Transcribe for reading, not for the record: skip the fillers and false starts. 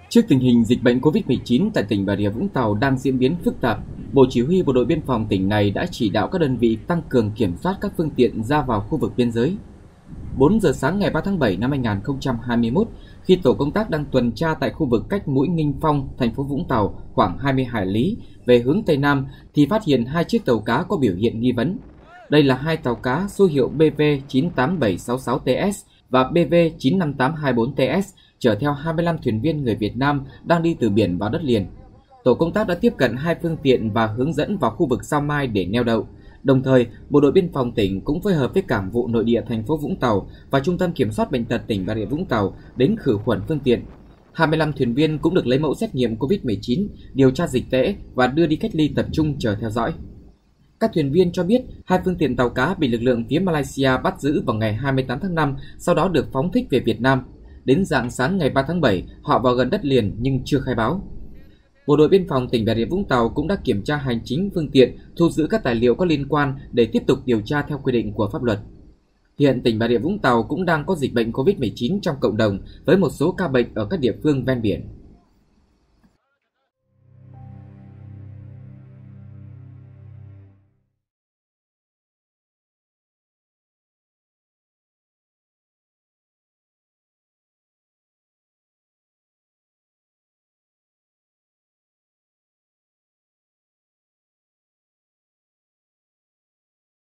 Trước tình hình dịch bệnh COVID-19 tại tỉnh Bà Rịa Vũng Tàu đang diễn biến phức tạp, Bộ Chỉ huy Bộ đội Biên phòng tỉnh này đã chỉ đạo các đơn vị tăng cường kiểm soát các phương tiện ra vào khu vực biên giới. 4 giờ sáng ngày 3 tháng 7 năm 2021, khi tổ công tác đang tuần tra tại khu vực cách mũi Nghinh Phong, thành phố Vũng Tàu khoảng 20 hải lý về hướng Tây Nam thì phát hiện hai chiếc tàu cá có biểu hiện nghi vấn. Đây là hai tàu cá số hiệu BV 98766TS và BV 95824TS chở theo 25 thuyền viên người Việt Nam đang đi từ biển vào đất liền. Tổ công tác đã tiếp cận hai phương tiện và hướng dẫn vào khu vực Sao Mai để neo đậu. Đồng thời, Bộ đội Biên phòng tỉnh cũng phối hợp với Cảng vụ Nội địa thành phố Vũng Tàu và Trung tâm Kiểm soát Bệnh tật tỉnh Bà Rịa Vũng Tàu đến khử khuẩn phương tiện. 25 thuyền viên cũng được lấy mẫu xét nghiệm COVID-19, điều tra dịch tễ và đưa đi cách ly tập trung chờ theo dõi. Các thuyền viên cho biết hai phương tiện tàu cá bị lực lượng phía Malaysia bắt giữ vào ngày 28 tháng 5, sau đó được phóng thích về Việt Nam. Đến rạng sáng ngày 3 tháng 7, họ vào gần đất liền nhưng chưa khai báo. Bộ đội Biên phòng tỉnh Bà Rịa Vũng Tàu cũng đã kiểm tra hành chính phương tiện, thu giữ các tài liệu có liên quan để tiếp tục điều tra theo quy định của pháp luật. Hiện tỉnh Bà Rịa Vũng Tàu cũng đang có dịch bệnh COVID-19 trong cộng đồng với một số ca bệnh ở các địa phương ven biển.